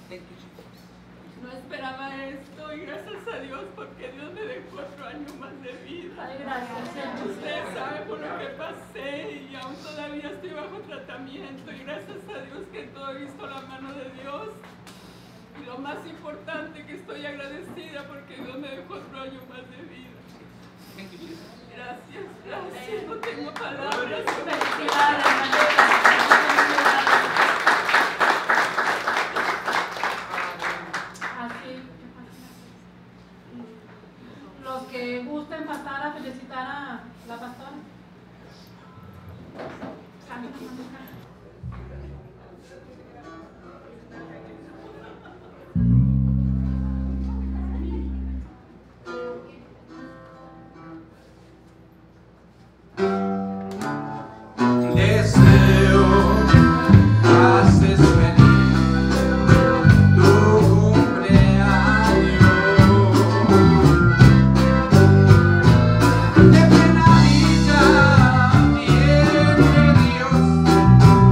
No esperaba esto y gracias a Dios porque Dios me dejó otro año más de vida. Ay, gracias. Usted sabe por lo que pasé y aún todavía estoy bajo tratamiento y gracias a Dios que en todo he visto la mano de Dios. Y lo más importante que estoy agradecida porque Dios me dejó otro año más de vida. Gracias, gracias. No tengo palabras. Felicidades, así. Los que gusten pasar a felicitar a la pastora. De plena dicha, tiene Dios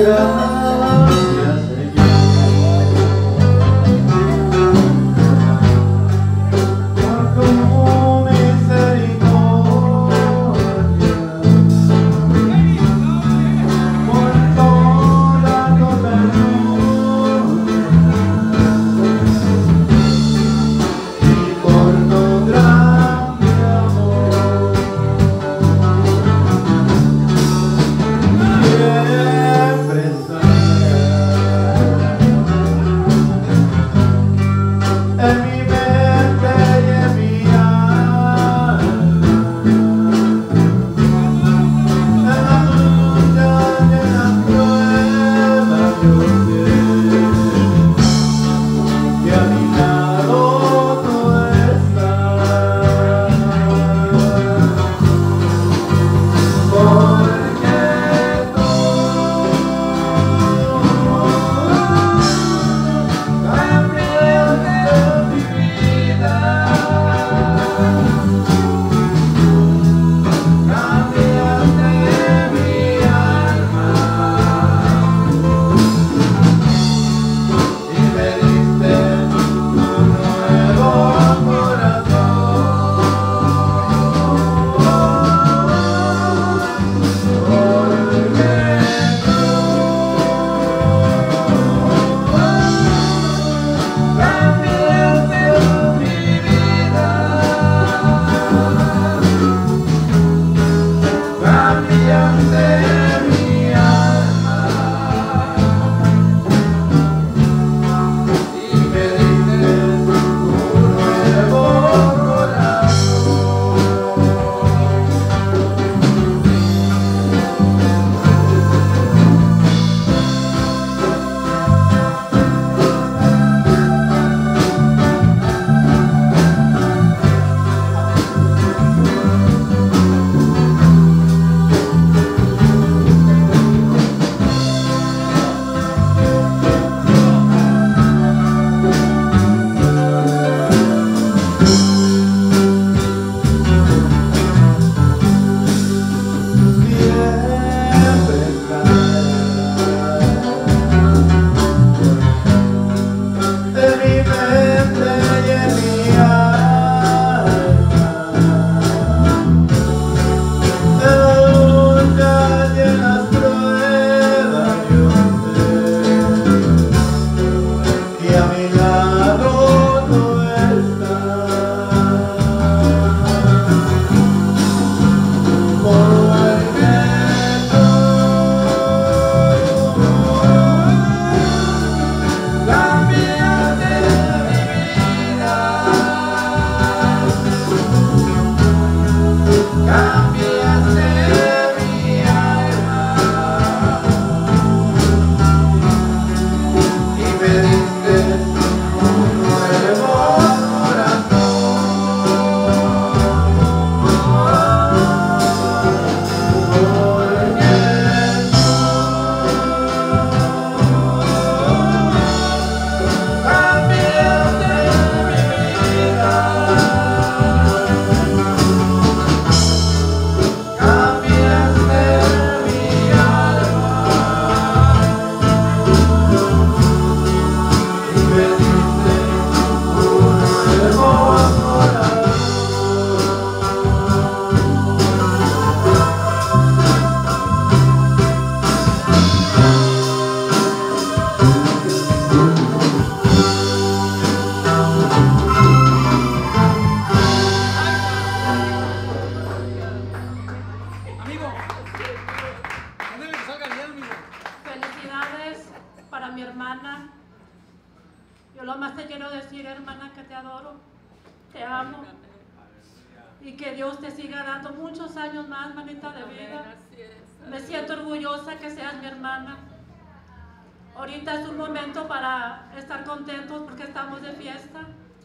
Y que Dios te siga dando muchos años más, manita, de vida. Me siento orgullosa que seas mi hermana. Ahorita es un momento para estar contentos porque estamos de fiesta.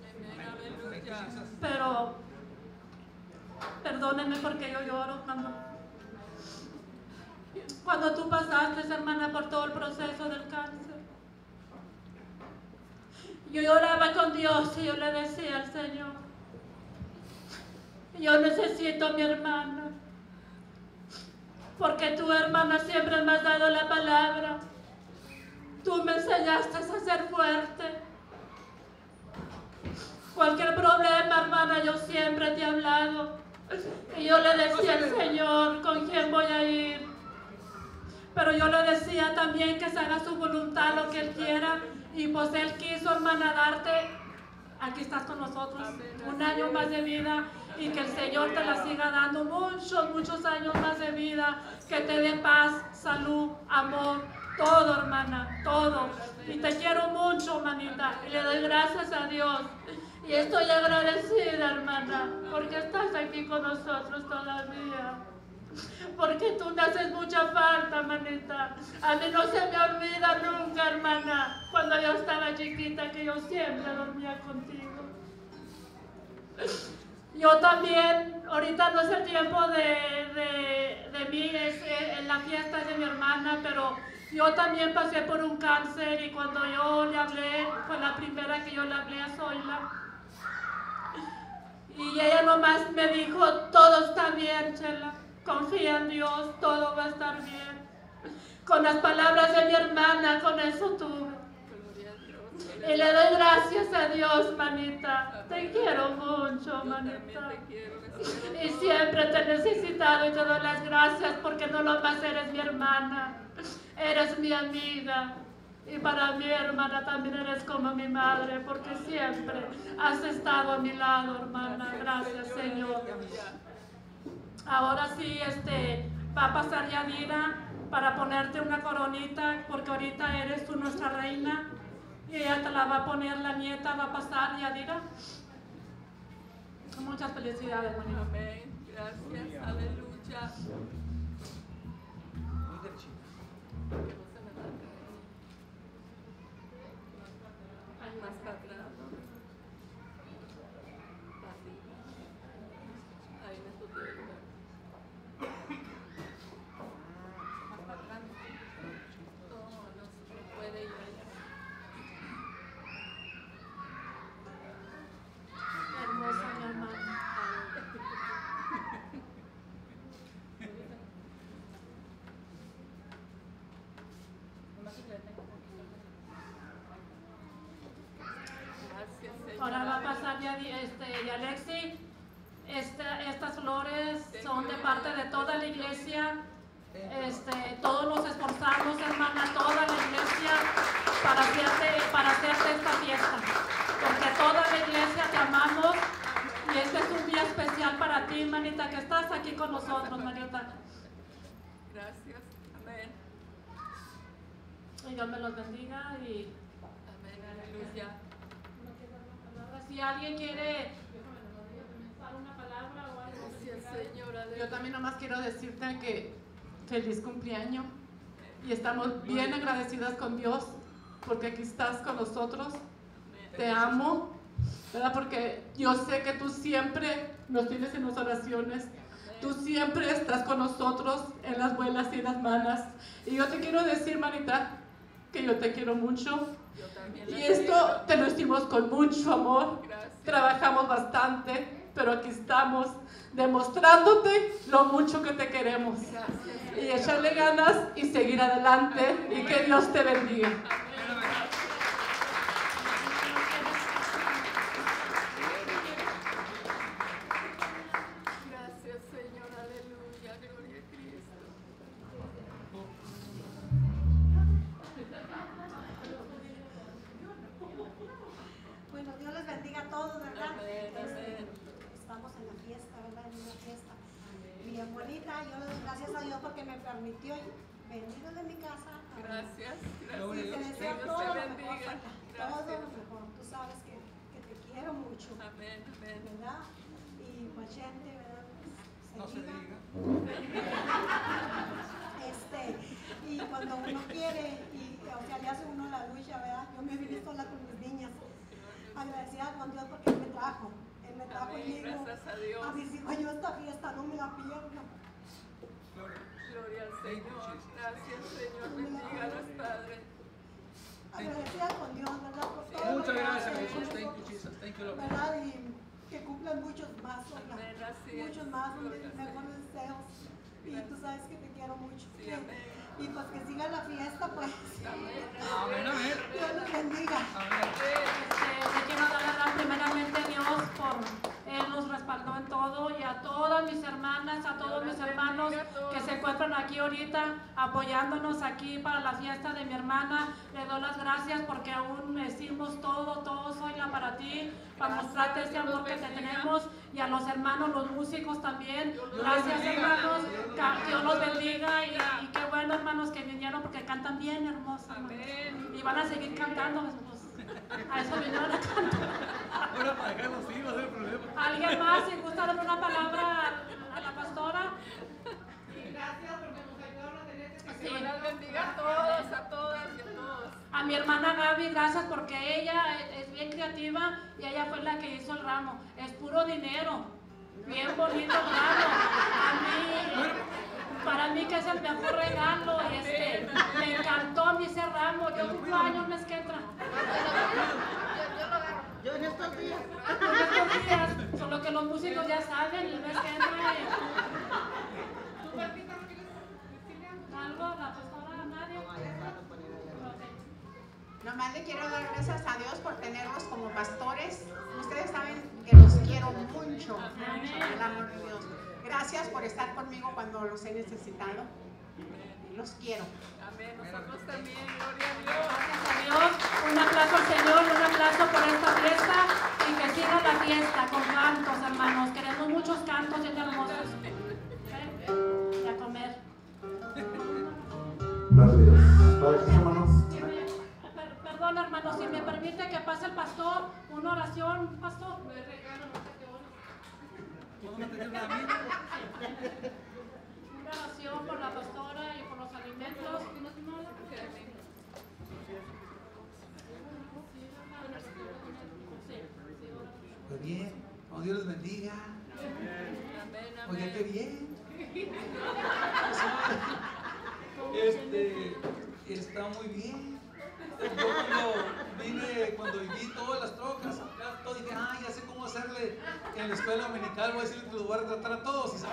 Pero perdónenme porque yo lloro cuando tú pasaste, hermana, por todo el proceso del cáncer. Yo lloraba con Dios y yo le decía al Señor, yo necesito a mi hermana. porque tú, hermana, siempre me has dado la palabra. Tú me enseñaste a ser fuerte. Cualquier problema, hermana, yo siempre te he hablado. Y yo le decía al Señor con quién voy a ir. Pero yo le decía también que se haga su voluntad, lo que Él quiera. Y pues Él quiso, hermana, darte, aquí estás con nosotros, un año más de vida. Y que el Señor te la siga dando muchos años más de vida. Que te dé paz, salud, amor, todo, hermana, todo. Y te quiero mucho, manita. Y le doy gracias a Dios. Y estoy agradecida, hermana, porque estás aquí con nosotros todavía. Porque tú me haces mucha falta, manita. A mí no se me olvida nunca, hermana, cuando yo estaba chiquita, que yo siempre dormía contigo. Yo también, ahorita no es el tiempo de mí, es en la fiesta de mi hermana, pero yo también pasé por un cáncer y cuando yo le hablé, fue la primera que yo le hablé a Zoila. Y ella nomás me dijo, todo está bien, Chela, confía en Dios, todo va a estar bien. Con las palabras de mi hermana, con eso tuve. Y le doy gracias a Dios, manita. Te quiero mucho, manita. Y siempre te he necesitado y te doy las gracias porque no nomás eres mi hermana, eres mi amiga. Y para mi hermana también eres como mi madre, porque siempre has estado a mi lado, hermana. Gracias, Señor. Ahora sí, va a pasar Yadira para ponerte una coronita, porque ahorita eres tú nuestra reina. Y ella te la va a poner, la nieta va a pasar, Yadira. Muchas felicidades, hermana. Amén. Gracias. Aleluya. Más para atrás. Ahí me estoy viendo. Más para atrás. No puede ir allá. Hermosa, mi hermana. Ahora va a pasar Alexi. Estas flores son de parte de toda la iglesia. Todos nos esforzamos, hermana, toda la iglesia para hacerte esta fiesta. Porque toda la iglesia te amamos y este es un día especial para ti, manita, que estás aquí con nosotros, manita. Gracias. Amén. Y Dios me los bendiga y... Amén. Aleluya. Si alguien quiere dar una palabra o algo. Gracias, Señora. Yo también nomás quiero decirte que feliz cumpleaños y estamos bien agradecidas con Dios porque aquí estás con nosotros. Te amo, ¿verdad? Porque yo sé que tú siempre nos tienes en las oraciones. Tú siempre estás con nosotros en las buenas y las malas. Y yo te quiero decir, manita, que yo te quiero mucho. Y esto te lo hicimos con mucho amor. Gracias. Trabajamos bastante, pero aquí estamos demostrándote lo mucho que te queremos. Gracias. Y echarle ganas y seguir adelante. Y que Dios te bendiga. Gracias, Señor. Aleluya. Gloria a Cristo. Bueno, Dios les bendiga a todos, ¿verdad? Amén, amén. Estamos en la fiesta, ¿verdad? En una fiesta. Mi abuelita, yo le doy gracias a Dios porque me permitió venir de mi casa. Gracias. Y te Gracias. deseo Dios todo te lo mejor, bendiga. todo Gracias. lo mejor. Tú sabes que te quiero mucho, Amén. Amén. ¿verdad? Y Machete, ¿verdad? No se diga. Y cuando uno quiere, o sea, le hace uno la lucha, ¿verdad? Yo me vine sola con mis niñas, agradecida con Dios porque Él me trajo. Él me trajo Amén. y me dijo, Gracias a Dios. a mis hijos, yo esta fiesta no me la pierdo. Gloria al Señor. Gracias, Señor. Bendiga a los padres. Agradecida con Dios, ¿verdad? Por todo Muchas lo que gracias, hace, Jesús. Thank you, Jesus. Thank you, Lord. ¿verdad? Y que cumplan muchos más, ¿verdad? Amén. Así es. Muchos más, Gloria al mejores deseos. Y Y tú sabes que te quiero mucho. Sí, amén. Y pues que siga la fiesta, pues. Amén, amén. Dios los bendiga. Amén. Le quiero dar las gracias primeramente a Dios por Él nos respaldó en todo, y a todas mis hermanas, a todos mis hermanos que se encuentran aquí ahorita apoyándonos aquí para la fiesta de mi hermana. Le doy las gracias porque aún decimos todo Zoila para ti, para mostrarte ese amor que te tenemos, y a los hermanos, los músicos también. Gracias, hermanos, que Dios los bendiga, y qué bueno, hermanos, que vinieron porque cantan bien hermosos, Amén. y van a seguir cantando, pues, a eso vinieron a cantar. Ahora para dejarlo así va a ser el problema. ¿Alguien más? Si gusta darle una palabra a la pastora. Que Dios las bendiga a todos, a todas y a todos. A mi hermana Gaby, gracias, porque ella es bien creativa y ella fue la que hizo el ramo. Es puro dinero, bien bonito el ramo. Para mí que es el mejor regalo, me encantó a mí ese ramo. Yo cumplo años mes que entra. Yo en estos días. En estos días, solo que los músicos ya saben, el mes que entra. ¿Algo? ¿La pastora? ¿Nadie? Nomás le quiero dar gracias a Dios por tenerlos como pastores. Ustedes saben que los quiero mucho, el amor de Dios. Gracias por estar conmigo cuando los he necesitado. Los quiero. Amén. Nosotros también, gloria a Dios. Gracias a Dios. Un aplauso al Señor, un aplauso por esta fiesta, y que siga la fiesta con cantos, hermanos. Queremos muchos cantos bien hermosos. ¿Okay? Y a comer. Gracias. Padre, hermanos. Perdón, hermano, si me permite que pase el pastor, una oración, pastor. ¿Vamos a tener una amiga? Una oración por la pastora y por los alimentos. Pues bien, oh, Dios les bendiga. Amén, Oye, amén. qué bien. Está muy bien. Yo cuando viví todas las trocas, todo dije, ya sé cómo hacerle en la escuela dominical, voy a decirle que los voy a retratar a todos, ¿y saben?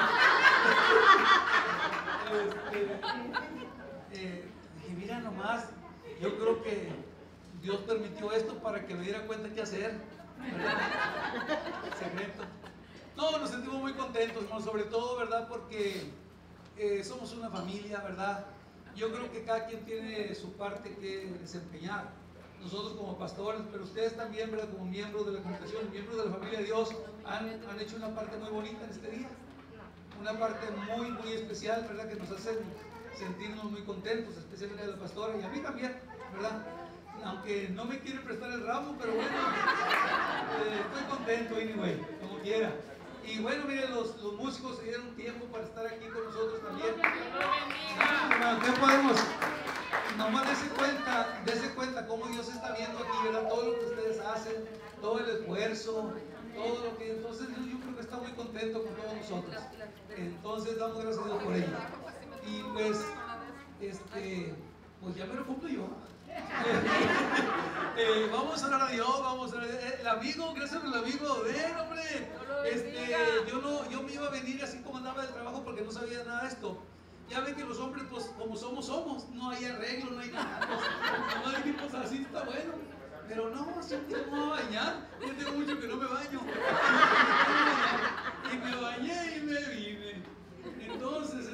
Dije, mira nomás, yo creo que Dios permitió esto para que me diera cuenta qué hacer, ¿verdad? Secreto. No, nos sentimos muy contentos, hermano, sobre todo, ¿verdad? Porque somos una familia, ¿verdad? Yo creo que cada quien tiene su parte que desempeñar. Nosotros como pastores, pero ustedes también, ¿verdad? Como miembros de la congregación, miembros de la familia de Dios, han hecho una parte muy bonita en este día. Una parte muy, muy especial, ¿verdad? Que nos hacen sentirnos muy contentos, especialmente la pastora y a mí también, ¿verdad? Aunque no me quiere prestar el ramo, pero bueno, estoy contento, anyway, como quiera. Y bueno, miren, los músicos se dieron tiempo para estar aquí con nosotros también. ¿Qué podemos? Nomás dése cuenta cómo Dios está viendo aquí, ¿verdad? Todo lo que ustedes hacen, todo el esfuerzo, todo lo que... Entonces yo creo que está muy contento con todos nosotros. Entonces damos gracias a Dios por ello. Y pues, pues ya me lo cumplo yo. Vamos a orar a Dios, vamos a orar a Dios. El amigo, gracias al amigo, ven, hombre. Yo me iba a venir así como andaba del trabajo porque no sabía nada de esto. Ya ven que los hombres, pues como somos, no hay arreglo, no hay nada. Nomás dijimos así, está bueno. Pero no, siempre me voy a bañar. Yo tengo mucho que no me baño. Y me bañé y me vine. Entonces,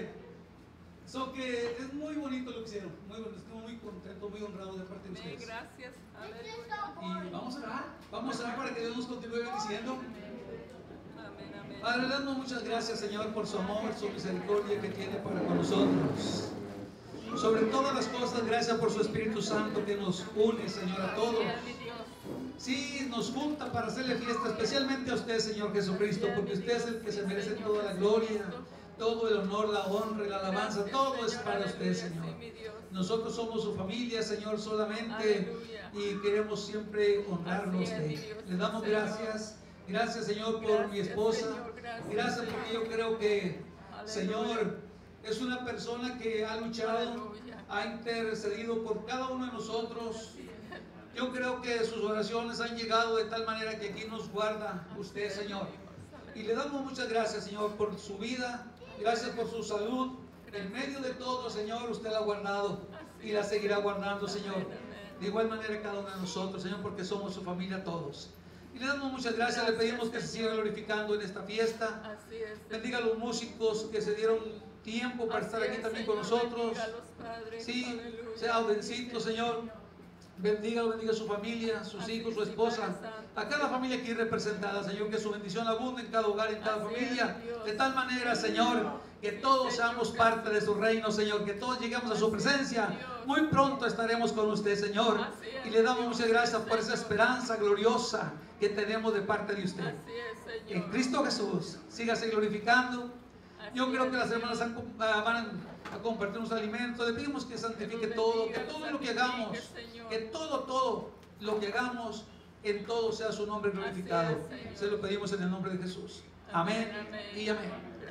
que es muy bonito lo que hicieron. Muy bonito, estoy muy contento, muy honrado de parte de ustedes. Gracias. Y vamos a orar para que Dios nos continúe bendiciendo. Amén, amén. Padre, le damos muchas gracias, Señor, por su amor, su misericordia que tiene para con nosotros. Sobre todas las cosas, gracias por su Espíritu Santo que nos une, Señor, a todos. Sí, nos junta para hacerle fiesta, especialmente a usted, Señor Jesucristo, porque usted es el que se merece toda la gloria, todo el honor, la honra y la alabanza, todo es para usted, Señor. Nosotros somos su familia, Señor, solamente, y queremos siempre honrarlo a usted. Le damos gracias. Gracias, Señor, por mi esposa. Gracias porque yo creo que, Señor, es una persona que ha luchado, ha intercedido por cada uno de nosotros. Yo creo que sus oraciones han llegado de tal manera que aquí nos guarda usted, Señor. Y le damos muchas gracias, Señor, por su vida, Gracias por su salud. En medio de todo, Señor, usted la ha guardado y la seguirá guardando, Señor. De igual manera cada uno de nosotros, Señor, porque somos su familia todos. Y le damos muchas gracias, le pedimos que se siga glorificando en esta fiesta. Bendiga a los músicos que se dieron tiempo para estar aquí también con nosotros. Sí, sea jovencito, Señor. Bendiga a su familia, sus hijos, su esposa, a cada familia aquí representada, Señor, que su bendición abunde en cada hogar, en cada familia, de tal manera, Señor, que todos seamos parte de su reino, Señor, que todos lleguemos a su presencia. Muy pronto estaremos con usted, Señor, y le damos muchas gracias por esa esperanza gloriosa que tenemos de parte de usted. En Cristo Jesús, sígase glorificando. Yo creo que las hermanas van a compartir unos alimentos. Le pedimos que santifique todo, que todo lo que hagamos, que todo lo que hagamos, en todo sea su nombre glorificado. Se lo pedimos en el nombre de Jesús. Amén y amén.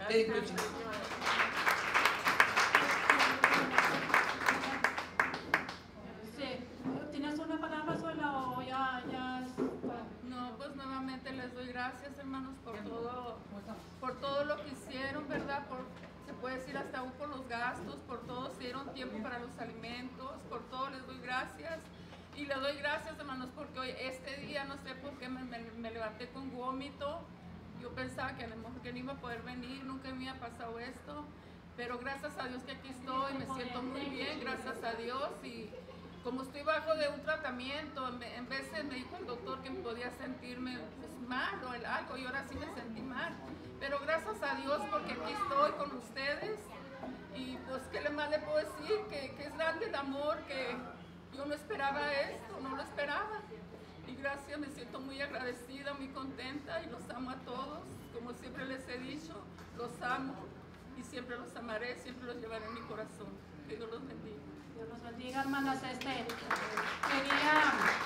¿Tienes una palabra sola o ya? No, pues nuevamente les doy gracias, hermanos, por todo lo que hicieron, ¿verdad? Se puede decir hasta aún por los gastos, por todo, se dieron tiempo para los alimentos, por todo les doy gracias. Y le doy gracias, hermanos, porque hoy, este día, no sé por qué me levanté con vómito. Yo pensaba que a lo mejor que no iba a poder venir, nunca me había pasado esto. Pero gracias a Dios que aquí estoy, me siento muy bien, gracias a Dios. Y como estoy bajo de un tratamiento, en veces me dijo el doctor que podía sentirme pues, mal o algo, y ahora sí me sentí mal. Pero gracias a Dios porque aquí estoy con ustedes. Y pues, ¿qué más le puedo decir? Que es grande el amor, que yo no esperaba esto, no lo esperaba. Y gracias, me siento muy agradecida, muy contenta y los amo a todos. Como siempre les he dicho, los amo y siempre los amaré, siempre los llevaré en mi corazón. Que Dios los bendiga. Dios los bendiga, hermanas. Quería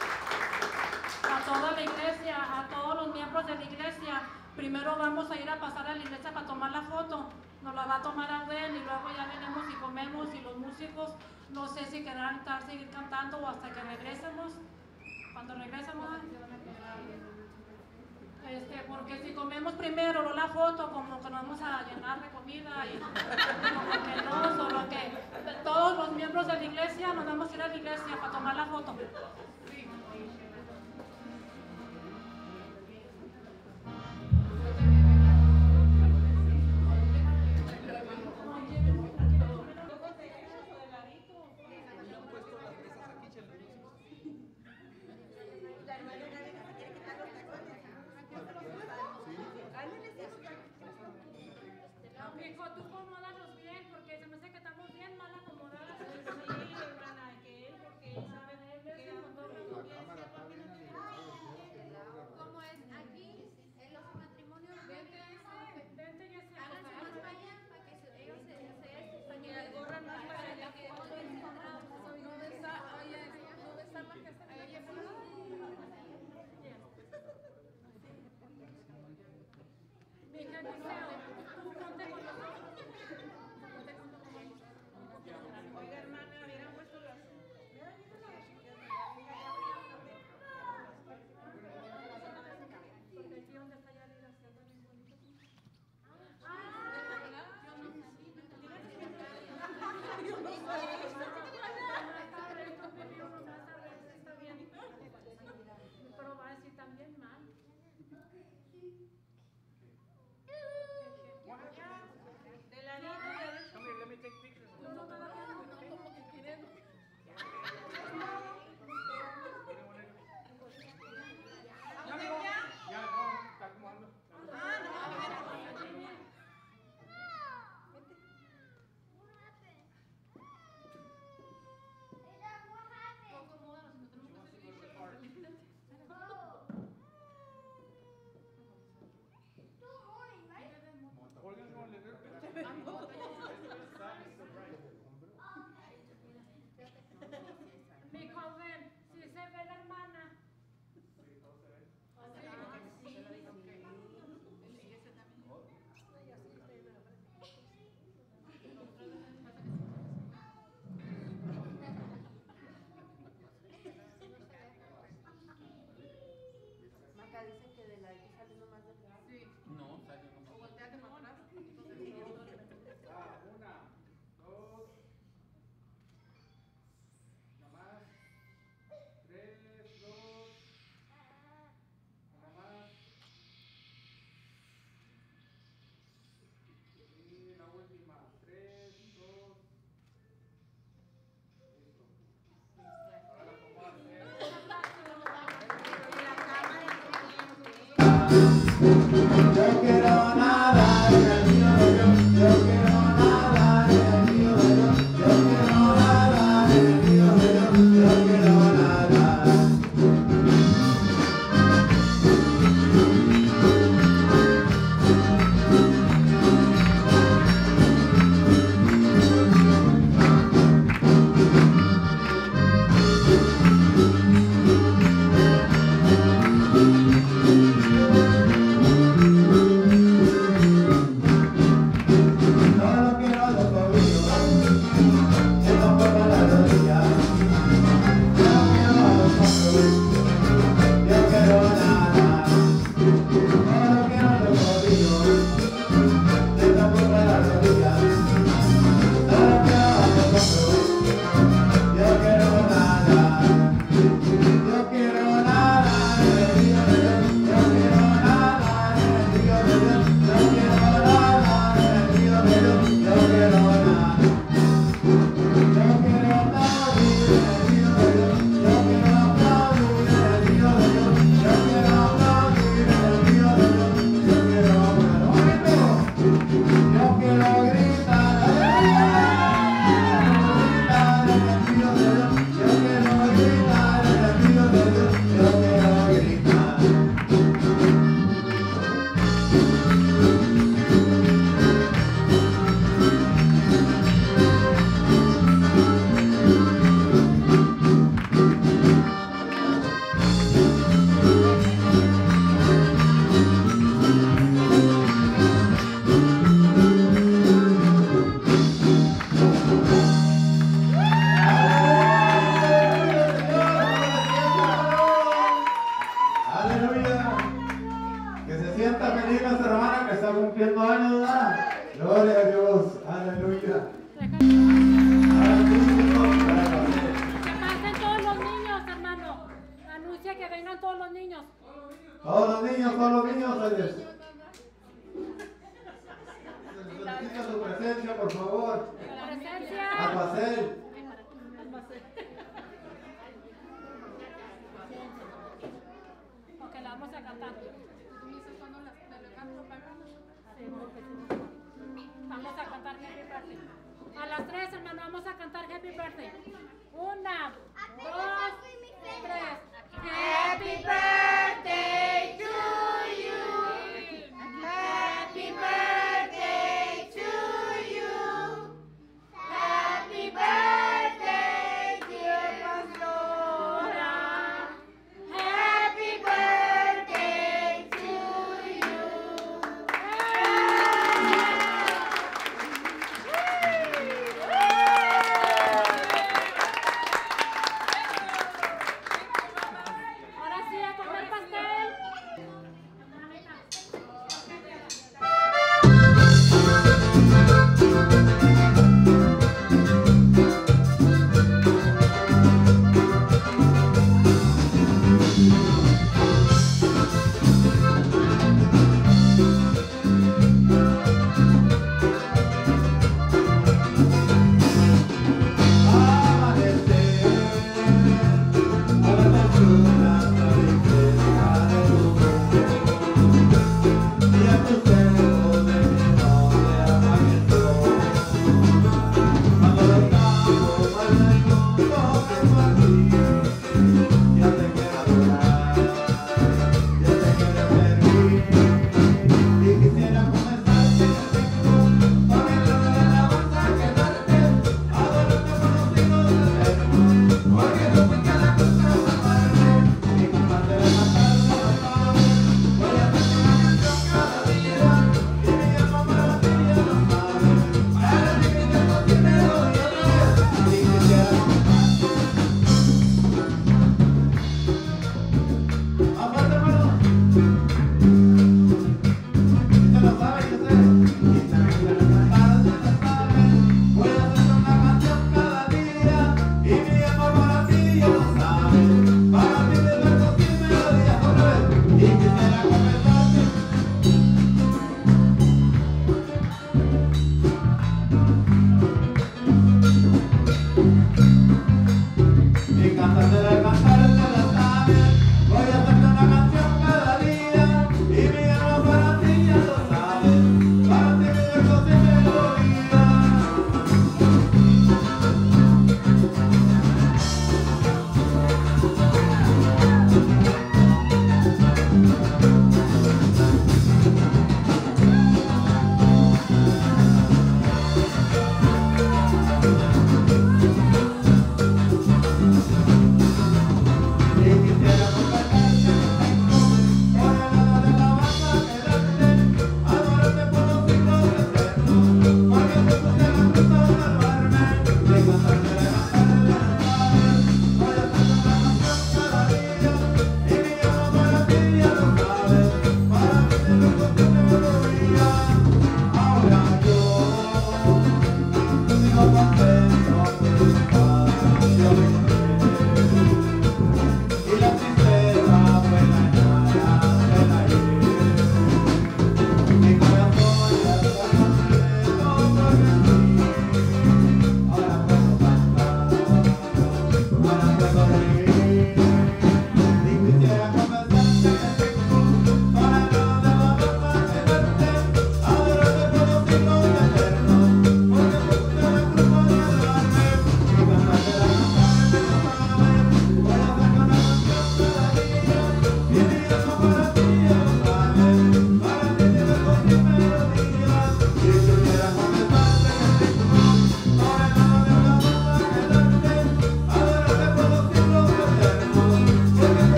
a toda la iglesia, a todos los miembros de la iglesia, primero vamos a ir a pasar a la iglesia para tomar la foto. Nos la va a tomar Abel y luego ya venimos y comemos, y los músicos no sé si querrán seguir cantando o hasta que regresemos. Cuando regresemos, porque si comemos primero no la foto, como que nos vamos a llenar de comida y como que no, solo que todos los miembros de la iglesia nos vamos a ir a la iglesia para tomar la foto. Hijo, tú acomódalos bien, porque se me hace que estamos bien mal acomodadas. Sí, hermana, que él, porque él sabe que cumpliendo años, ¿verdad? Gloria a Dios, aleluya. Que pasen todos los niños, hermano. Anuncia que vengan todos los niños. Todos los niños, Alex. Necesita su presencia, por favor. Presencia. Aguacel. Ok, la vamos a cantar. Vamos a cantar Happy Birthday. A las 3, hermano, vamos a cantar Happy Birthday. 1, 2, 3. Happy birthday to you. Happy birthday to you. Happy birthday, dear Pastora. Happy birthday to you. Ahora sí, a comer pastel. Para ti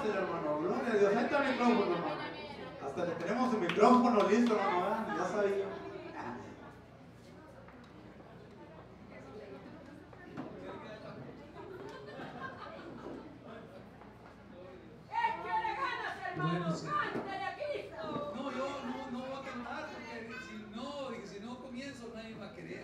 fácil, hermano. Gloria a Dios. Ahí está el micrófono, hermano. Hasta le tenemos el micrófono listo, hermano. Ya sabía. Bueno, sí. No, yo no voy a cantar porque si no comienzo nadie va a querer.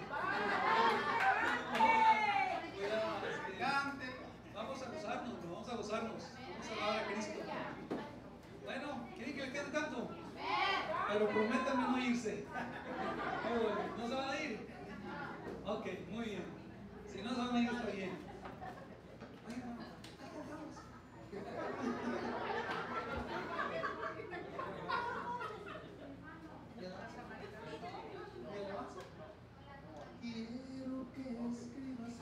Vamos a gozarnos, vamos a gozarnos. Vamos a alabar a Cristo. Bueno, ¿quieren que le quede canto? Pero prométanme no irse. ¿No se van a ir? Ok, muy bien. Si no se van a ir, está bien. Ay, hermano, quiero que escribas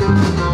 Thank you.